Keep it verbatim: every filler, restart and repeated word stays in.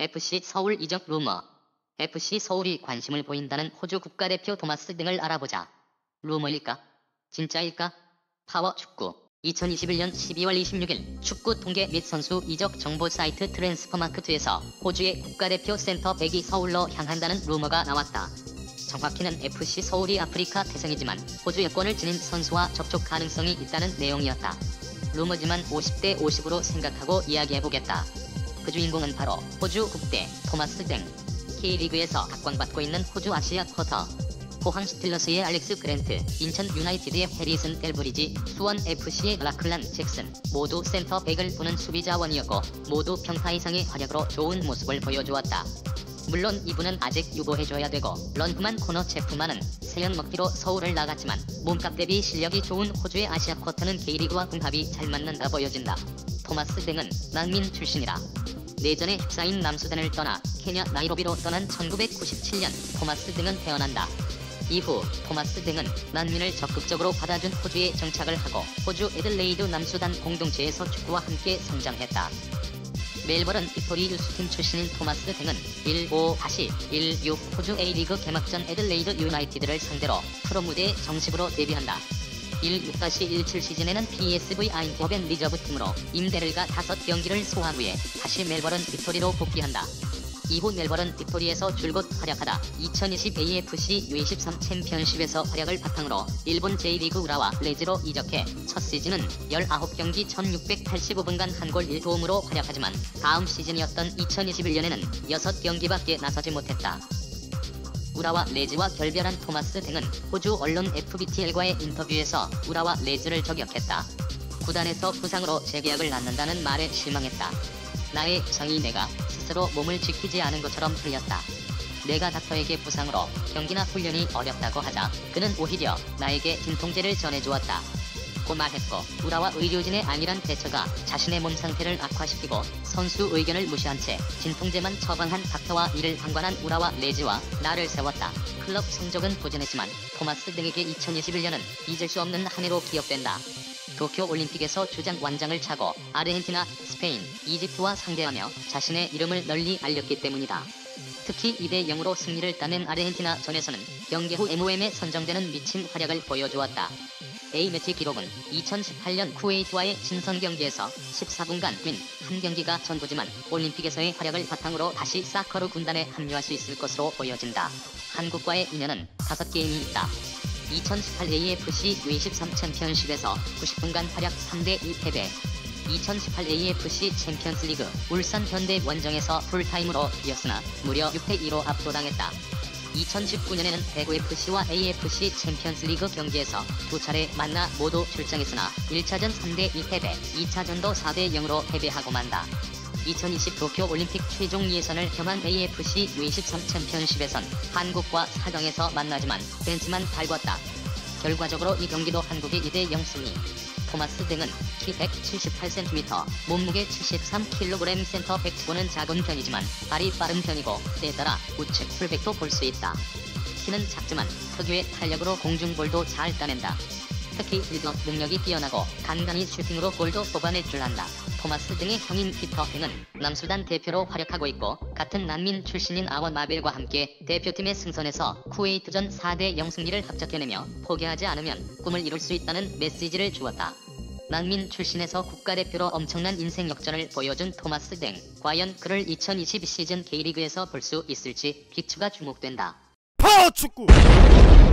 에프씨 서울 이적 루머. 에프씨 서울이 관심을 보인다는 호주 국가대표 토마스 등을 알아보자. 루머일까? 진짜일까? 파워축구. 이천이십일 년 십이월 이십육일 축구 통계 및 선수 이적 정보 사이트 트랜스퍼마크트에서 호주의 국가대표 센터백이 서울로 향한다는 루머가 나왔다. 정확히는 에프씨 서울이 아프리카 태생이지만 호주 여권을 지닌 선수와 접촉 가능성이 있다는 내용이었다. 루머지만 오십 대 오십으로 생각하고 이야기해보겠다. 그 주인공은 바로 호주 국대 토마스 등. K리그에서 각광받고 있는 호주 아시아 쿼터. 포항 스틸러스의 알렉스 그랜트, 인천 유나이티드의 해리슨 델브리지, 수원 에프씨의 라클란 잭슨 모두 센터백을 보는 수비 자원이었고 모두 평타 이상의 활약으로 좋은 모습을 보여주었다. 물론 이분은 아직 유보해줘야 되고 런프만 코너 체프만은 세연 먹기로 서울을 나갔지만 몸값 대비 실력이 좋은 호주의 아시아 쿼터는 K리그와 궁합이 잘 맞는다 보여진다. 토마스 등은 난민 출신이라. 내전에 휩싸인 남수단을 떠나 케냐 나이로비로 떠난 천구백구십칠 년 토마스 등은 태어난다. 이후 토마스 등은 난민을 적극적으로 받아준 호주에 정착을 하고 호주 애들레이드 남수단 공동체에서 축구와 함께 성장했다. 멜버른 빅토리 유스팀 출신인 토마스 등은 십오 십육 호주 A리그 개막전 애들레이드 유나이티드를 상대로 프로 무대에 정식으로 데뷔한다. 십육 십칠 시즌에는 피에스브이 아인드호벤 리저브 팀으로 임대를 가 다섯 경기를 소화 후에 다시 멜버른 빅토리로 복귀한다. 이후 멜버른 빅토리에서 줄곧 활약하다 이천이십 에이에프씨 유 이십삼 챔피언십에서 활약을 바탕으로 일본 제이리그 우라와 레즈로 이적해 첫 시즌은 십구 경기 천육백팔십오 분간 한 골 일 도움으로 활약하지만 다음 시즌이었던 이천이십일 년에는 여섯 경기밖에 나서지 못했다. 우라와 레즈와 결별한 토마스 등은 호주 언론 에프비티엘과의 인터뷰에서 우라와 레즈를 저격했다. 구단에서 부상으로 재계약을 낳는다는 말에 실망했다. 나의 부상이 내가 스스로 몸을 지키지 않은 것처럼 들렸다. 내가 닥터에게 부상으로 경기나 훈련이 어렵다고 하자 그는 오히려 나에게 진통제를 전해주었다. 고 말했고 우라와 의료진의 안일한 대처가 자신의 몸 상태를 악화시키고 선수 의견을 무시한 채 진통제만 처방한 닥터와 이를 방관한 우라와 레즈와 나를 세웠다. 클럽 성적은 부진했지만 토마스 등에게 이천이십일 년은 잊을 수 없는 한 해로 기억된다. 도쿄 올림픽에서 주장 완장을 차고 아르헨티나, 스페인, 이집트와 상대하며 자신의 이름을 널리 알렸기 때문이다. 특히 이 대 영으로 승리를 따낸 아르헨티나 전에서는 경기 후 엠오엠에 선정되는 미친 활약을 보여주었다. A매치 기록은 이천십팔 년 쿠웨이트와의 친선 경기에서 십사 분간 윈 한 경기가 전부지만 올림픽에서의 활약을 바탕으로 다시 사커르 군단에 합류할 수 있을 것으로 보여진다. 한국과의 인연은 다섯 게임이 있다. 이천십팔 에이에프씨 유 이십삼 챔피언십에서 구십 분간 활약 삼 대 이 패배. 이천십팔 에이에프씨 챔피언스리그 울산 현대 원정에서 풀타임으로 이겼으나 무려 육 대 이로 압도당했다. 이천십구 년에는 대구에프씨와 에이에프씨 챔피언스리그 경기에서 두 차례 만나 모두 출장했으나 일 차전 삼 대 이 패배, 이 차전도 사 대 영으로 패배하고 만다. 이천이십 도쿄 올림픽 최종 예선을 겸한 에이에프씨 유 이십삼 챔피언십에선 한국과 사 강에서 만나지만 벤치만 달궜다. 결과적으로 이 경기도 한국이 이 대 영 승리. 토마스 등은 키 백칠십팔 센티미터, 몸무게 칠십삼 킬로그램 센터백보는 작은 편이지만 발이 빠른 편이고 때에 따라 우측 풀백도 볼 수 있다. 키는 작지만 특유의 탄력으로 공중볼도 잘 따낸다. 특히 빌드업 능력이 뛰어나고 간간히 슈팅으로 골도 뽑아낼 줄 안다. 토마스 등의 형인 피터 행은 남수단 대표로 활약하고 있고 같은 난민 출신인 아원 마벨과 함께 대표팀의 승선에서 쿠웨이트전 사 대 영 승리를 합작해내며 포기하지 않으면 꿈을 이룰 수 있다는 메시지를 주었다. 난민 출신에서 국가대표로 엄청난 인생 역전을 보여준 토마스 등. 과연 그를 이천이십이 시즌 K리그에서 볼 수 있을지 빅추가 주목된다. 파워축구!